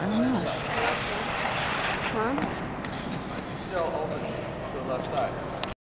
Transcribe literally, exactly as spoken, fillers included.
I don't know. Huh? Still open to the left side.